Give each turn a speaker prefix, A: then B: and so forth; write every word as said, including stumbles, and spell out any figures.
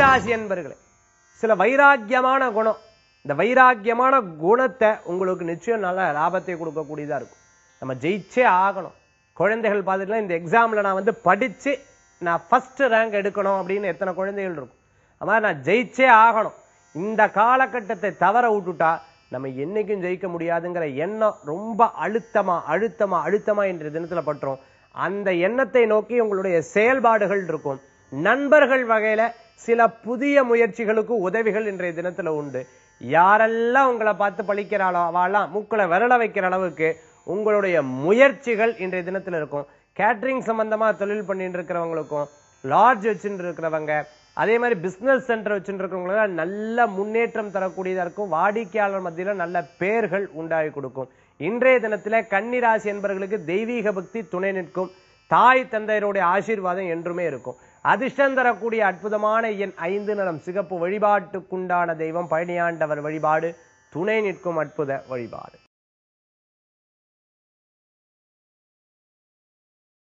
A: கன்னிராசி என்பர்களே, சில வைராக்கியமான குணம், இந்த வைராக்கியமான குணத்தை உங்களுக்கு நிச்சயம் நல்ல லாபத்தை கொடுக்கக்கூடியதா இருக்கும். நம்ம ஜெயிச்சே ஆகணும். குழந்தைகள் பார்த்துட்டுலாம் இந்த எக்ஸாம்ல நான் வந்து படிச்சு நான் ஃபர்ஸ்ட் ரேங்க் எடுக்கணும் அப்படின்னு எத்தனை குழந்தைகள் இருக்கும். அது மாதிரி நான் ஜெயிச்சே ஆகணும், இந்த காலகட்டத்தை தவற விட்டுட்டா நம்ம என்னைக்கும் ஜெயிக்க முடியாதுங்கிற எண்ணம் ரொம்ப அழுத்தமா அழுத்தமா அழுத்தமா இன்றைய தினத்துல பற்றோம். அந்த எண்ணத்தை நோக்கி உங்களுடைய செயல்பாடுகள் இருக்கும். நண்பர்கள் வகையில சில புதிய முயற்சிகளுக்கு உதவிகள் இன்றைய தினத்துல உண்டு. யாரெல்லாம் உங்களை பார்த்து பழிக்கிறாளோ அவெல்லாம் மூக்களை விரல வைக்கிற அளவுக்கு உங்களுடைய முயற்சிகள் இன்றைய தினத்துல இருக்கும். கேட்டரிங் சம்பந்தமா தொழில் பண்ணிட்டு இருக்கிறவங்களுக்கும், லாட்ஜ் வச்சுட்டு இருக்கிறவங்க, அதே மாதிரி பிசினஸ் சென்டர் வச்சுட்டு இருக்கிறவங்களுக்கு நல்ல முன்னேற்றம் தரக்கூடியதா இருக்கும். வாடிக்கையாளர் மத்தியில நல்ல பெயர்கள் உண்டாகி கொடுக்கும். இன்றைய தினத்துல கன்னிராசி என்பவர்களுக்கு தெய்வீக பக்தி துணை நிற்கும். தாய் தந்தையருடைய ஆசீர்வாதம் என்றுமே இருக்கும். அதிர்ஷ்டம் தரக்கூடிய அற்புதமான எண் ஐந்து, நிறம் சிகப்பு. வழிபாட்டுக்குண்டான தெய்வம் பழனியாண்டவர் வழிபாடு துணை நிற்கும் அற்புத வழிபாடு.